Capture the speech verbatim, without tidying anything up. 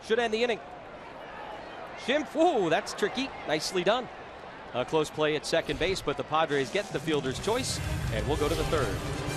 should end the inning. Schimpf, whoa, that's tricky. Nicely done. A close play at second base, but the Padres get the fielder's choice, and we'll go to the third.